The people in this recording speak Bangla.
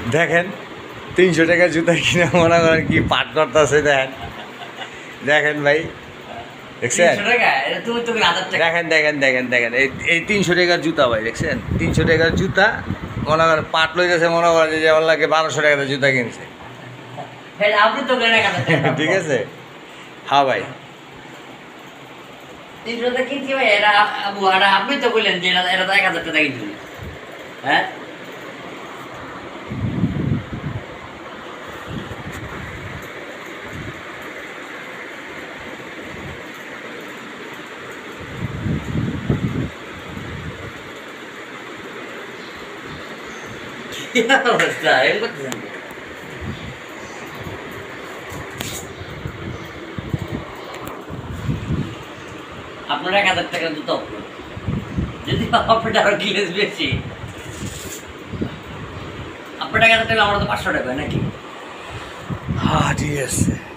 দেখেন 300 টাকার জুতা কিনে মনে করেন কি পাট করতেছে। দেখেন দেখেন ভাই দেখছেন, দেখেন দেখেন দেখেন দেখেন এই 300 টাকার জুতা ভাই দেখছেন, 300 টাকার জুতা মনে করেন পাট লইতেছে, মনে করেন যে আমার লাগে 1200 টাকার জুতা কিনছে। ঠিক আছে, হ্যাঁ ভাই আপনি তো বললেন যে এটা তো 1000 টাকা কিনছিল। হ্যাঁ কি অবস্থা এরকম করতেছেন? আপনার 1000 টাকা জুতো যদি আপনার আরো গ্লেজ বেশি, আপনার 1000 টাকা, আমরা তো 500 টাকা নাকি? হ্যাঁ ঠিক আছে।